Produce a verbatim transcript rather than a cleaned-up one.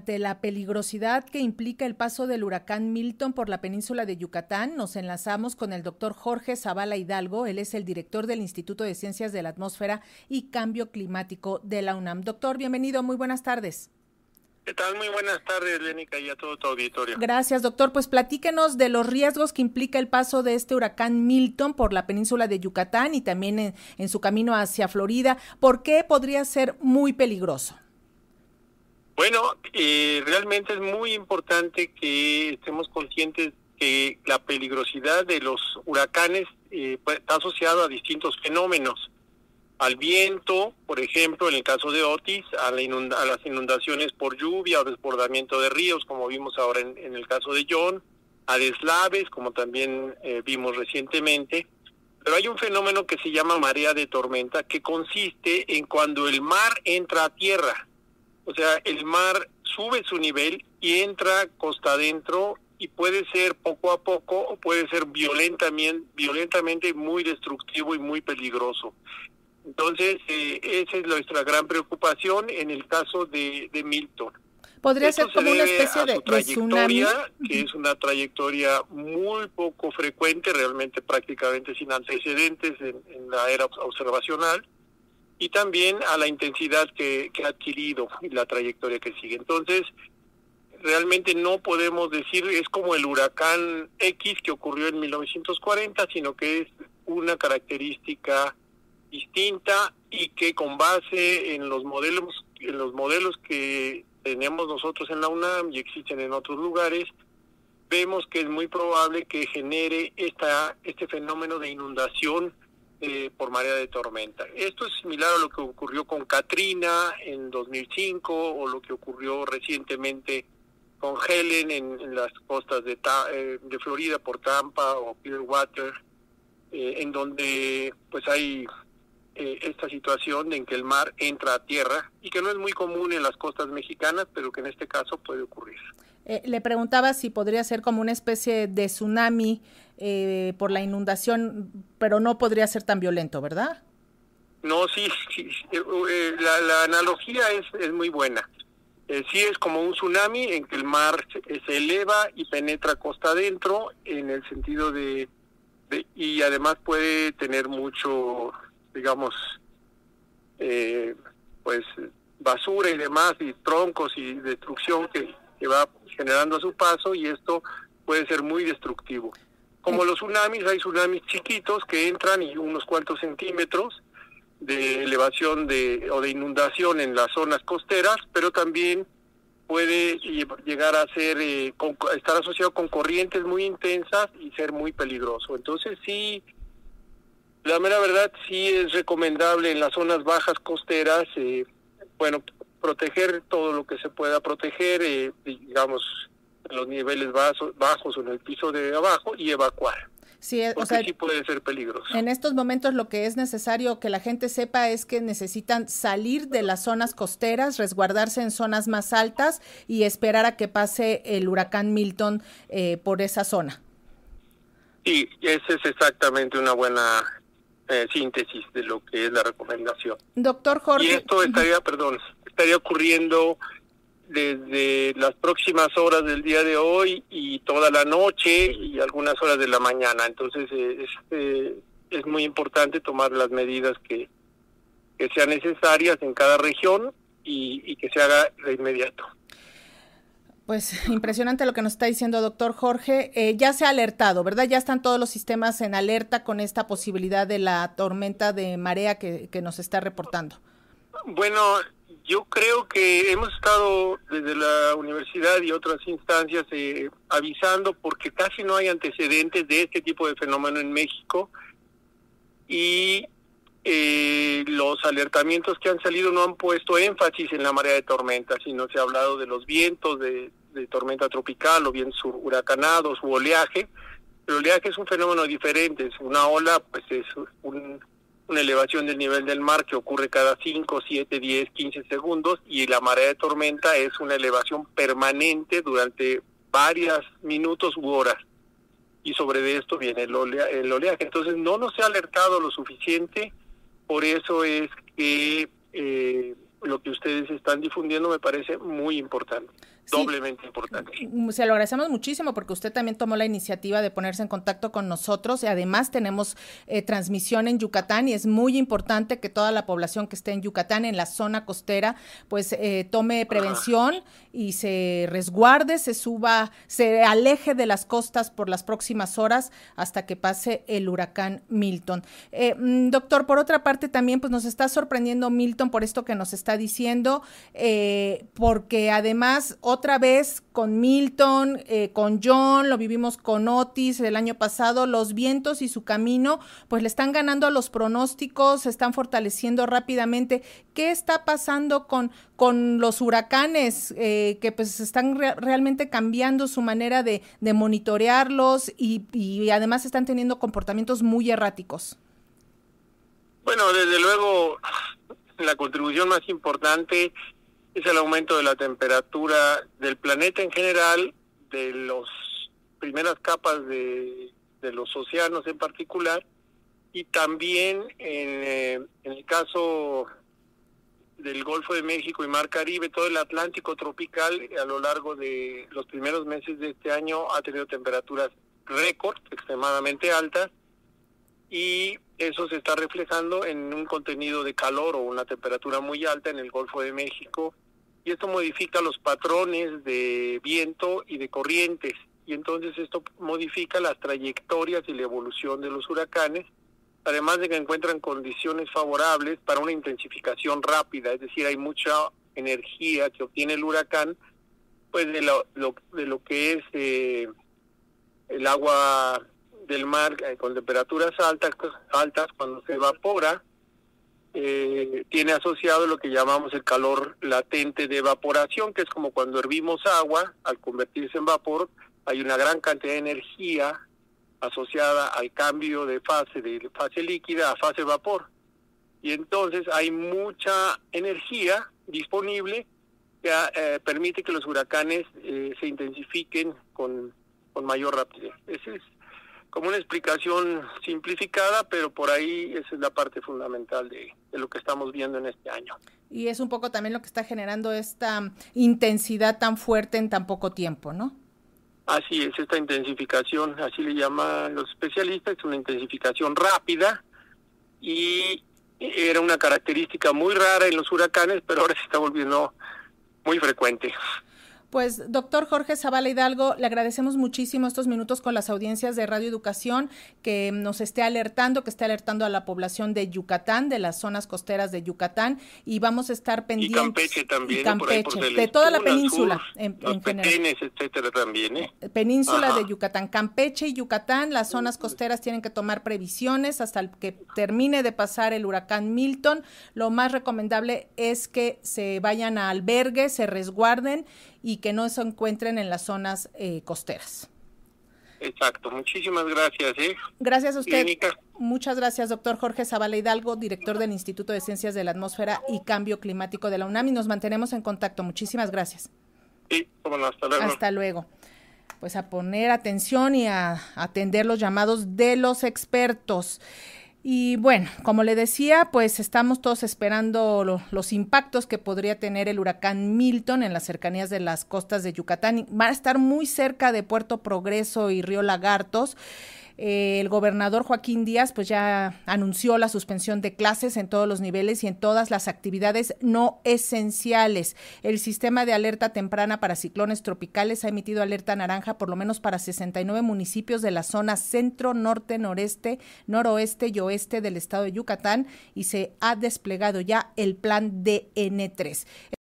ante la peligrosidad que implica el paso del huracán Milton por la península de Yucatán, nos enlazamos con el doctor Jorge Zavala Hidalgo. Él es el director del Instituto de Ciencias de la Atmósfera y Cambio Climático de la UNAM. Doctor, bienvenido, muy buenas tardes. ¿Qué tal? Muy buenas tardes, Lénica, y a todo tu auditorio. Gracias, doctor. Pues platíquenos de los riesgos que implica el paso de este huracán Milton por la península de Yucatán y también en, en su camino hacia Florida. ¿Por qué podría ser muy peligroso? Bueno, eh, realmente es muy importante que estemos conscientes que la peligrosidad de los huracanes eh, está asociada a distintos fenómenos. Al viento, por ejemplo, en el caso de Otis, a, la inunda, a las inundaciones por lluvia o desbordamiento de ríos, como vimos ahora en, en el caso de John, a deslaves, como también eh, vimos recientemente. Pero hay un fenómeno que se llama marea de tormenta, que consiste en cuando el mar entra a tierra. O sea, el mar sube su nivel y entra costa adentro, y puede ser poco a poco o puede ser violentamente, violentamente muy destructivo y muy peligroso. Entonces, eh, esa es nuestra gran preocupación en el caso de, de Milton. ¿Podría Esto ser como una especie de, de tsunami? Que es una trayectoria muy poco frecuente, realmente prácticamente sin antecedentes en, en la era observacional, y también a la intensidad que, que ha adquirido y la trayectoria que sigue. Entonces, realmente no podemos decir es como el huracán X que ocurrió en mil novecientos cuarenta, sino que es una característica distinta y que con base en los modelos en los modelos que tenemos nosotros en la UNAM y existen en otros lugares, vemos que es muy probable que genere esta este fenómeno de inundación eh, por marea de tormenta. Esto es similar a lo que ocurrió con Katrina en dos mil cinco o lo que ocurrió recientemente con Helen en, en las costas de, eh, de Florida por Tampa o Clearwater, eh, en donde pues hay Eh, esta situación en que el mar entra a tierra y que no es muy común en las costas mexicanas, pero que en este caso puede ocurrir. Eh, le preguntaba si podría ser como una especie de tsunami eh, por la inundación, pero no podría ser tan violento, ¿verdad? No, sí, sí, sí eh, la, la analogía es, es muy buena. Eh, sí es como un tsunami en que el mar se, se eleva y penetra costa adentro en el sentido de, de y además puede tener mucho, digamos, eh, pues basura y demás, y troncos y destrucción que, que va generando a su paso, y esto puede ser muy destructivo. Como los tsunamis, hay tsunamis chiquitos que entran y unos cuantos centímetros de elevación de o de inundación en las zonas costeras, pero también puede llegar a ser eh, con, estar asociado con corrientes muy intensas y ser muy peligroso. Entonces sí, la mera verdad sí es recomendable en las zonas bajas costeras, eh, bueno, proteger todo lo que se pueda proteger, eh, digamos, en los niveles bajos, bajos o en el piso de abajo, y evacuar. Sí, porque o sea, sí puede ser peligroso. En estos momentos lo que es necesario que la gente sepa es que necesitan salir de las zonas costeras, resguardarse en zonas más altas y esperar a que pase el huracán Milton eh, por esa zona. Sí, esa es exactamente una buena eh, síntesis de lo que es la recomendación. Doctor Jorge. Y esto estaría, perdón, estaría ocurriendo desde las próximas horas del día de hoy y toda la noche y algunas horas de la mañana. Entonces eh, es, eh, es muy importante tomar las medidas que, que sean necesarias en cada región y, y que se haga de inmediato. Pues impresionante lo que nos está diciendo, doctor Jorge. Eh, ya se ha alertado, ¿verdad? Ya están todos los sistemas en alerta con esta posibilidad de la tormenta de marea que, que nos está reportando. Bueno, yo creo que hemos estado desde la universidad y otras instancias eh, avisando, porque casi no hay antecedentes de este tipo de fenómeno en México, y eh, los alertamientos que han salido no han puesto énfasis en la marea de tormenta, sino se ha hablado de los vientos de, de tormenta tropical o bien su huracanado, su oleaje. El oleaje es un fenómeno diferente, es una ola, pues es un... una elevación del nivel del mar que ocurre cada cinco, siete, diez, quince segundos, y la marea de tormenta es una elevación permanente durante varios minutos u horas, y sobre de esto viene el, olea, el oleaje. Entonces no nos ha alertado lo suficiente, por eso es que eh, lo que ustedes están difundiendo me parece muy importante. doblemente sí, importante. Se lo agradecemos muchísimo porque usted también tomó la iniciativa de ponerse en contacto con nosotros y además tenemos eh, transmisión en Yucatán y es muy importante que toda la población que esté en Yucatán, en la zona costera, pues eh, tome prevención Ajá. y se resguarde, se suba, se aleje de las costas por las próximas horas hasta que pase el huracán Milton. Eh, doctor, por otra parte también pues nos está sorprendiendo Milton por esto que nos está diciendo, eh, porque además otra vez con Milton, eh, con John, lo vivimos con Otis el año pasado, los vientos y su camino pues le están ganando a los pronósticos, se están fortaleciendo rápidamente. ¿Qué está pasando con, con los huracanes eh, que pues están re realmente cambiando su manera de, de monitorearlos y, y además están teniendo comportamientos muy erráticos? Bueno, desde luego la contribución más importante es el aumento de la temperatura del planeta en general, de las primeras capas de, de los océanos en particular, y también en, eh, en el caso del Golfo de México y Mar Caribe, todo el Atlántico tropical a lo largo de los primeros meses de este año ha tenido temperaturas récord, extremadamente altas, y eso se está reflejando en un contenido de calor o una temperatura muy alta en el Golfo de México, y esto modifica los patrones de viento y de corrientes, y entonces esto modifica las trayectorias y la evolución de los huracanes, además de que encuentran condiciones favorables para una intensificación rápida, es decir, hay mucha energía que obtiene el huracán, pues de lo, lo, de lo que es eh, el agua del mar eh, con temperaturas altas, altas cuando se evapora, eh, tiene asociado lo que llamamos el calor latente de evaporación, que es como cuando hervimos agua, al convertirse en vapor, hay una gran cantidad de energía asociada al cambio de fase, de fase líquida a fase vapor. Y entonces hay mucha energía disponible que eh, permite que los huracanes eh, se intensifiquen con, con mayor rapidez. Esa es como una explicación simplificada, pero por ahí esa es la parte fundamental de, de lo que estamos viendo en este año. Y es un poco también lo que está generando esta intensidad tan fuerte en tan poco tiempo, ¿no? Así es, esta intensificación, así le llaman los especialistas, es una intensificación rápida y era una característica muy rara en los huracanes, pero ahora se está volviendo muy frecuente. Pues, doctor Jorge Zavala Hidalgo, le agradecemos muchísimo estos minutos con las audiencias de Radio Educación, que nos esté alertando, que esté alertando a la población de Yucatán, de las zonas costeras de Yucatán, y vamos a estar pendientes. Y Campeche también, y Campeche, por ahí por Celestún, de toda la península, sur, en, los en general. Petenes, etcétera, también, ¿eh? Península Ajá. de Yucatán, Campeche y Yucatán, las zonas costeras tienen que tomar previsiones hasta que termine de pasar el huracán Milton. Lo más recomendable es que se vayan a albergues, se resguarden y que no se encuentren en las zonas eh, costeras. Exacto, muchísimas gracias. ¿eh? Gracias a usted. Clínica. Muchas gracias, doctor Jorge Zavala Hidalgo, director del Instituto de Ciencias de la Atmósfera y Cambio Climático de la UNAM, y nos mantenemos en contacto. Muchísimas gracias. Sí, cómo no, hasta luego. Hasta luego. Pues a poner atención y a atender los llamados de los expertos. Y bueno, como le decía, pues estamos todos esperando lo, los impactos que podría tener el huracán Milton en las cercanías de las costas de Yucatán. Va a estar muy cerca de Puerto Progreso y Río Lagartos. Eh, el gobernador Joaquín Díaz pues ya anunció la suspensión de clases en todos los niveles y en todas las actividades no esenciales. El sistema de alerta temprana para ciclones tropicales ha emitido alerta naranja por lo menos para sesenta y nueve municipios de la zona centro, norte, noreste, noroeste y oeste del estado de Yucatán, y se ha desplegado ya el plan D N tres.